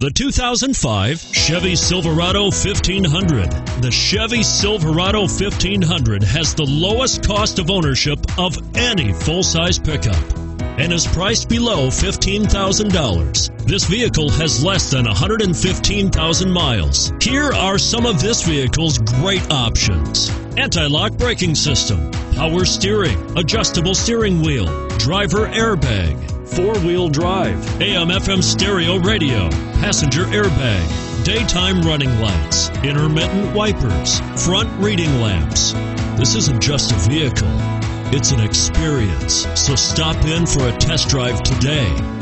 The 2005 Chevy Silverado 1500. The Chevy Silverado 1500 has the lowest cost of ownership of any full-size pickup and is priced below $15,000. This vehicle has less than 115,000 miles. Here are some of this vehicle's great options: anti-lock braking system, power steering, adjustable steering wheel, driver airbag, four-wheel drive, AM/FM stereo radio, passenger airbag, daytime running lights, intermittent wipers, front reading lamps. This isn't just a vehicle, it's an experience. So stop in for a test drive today.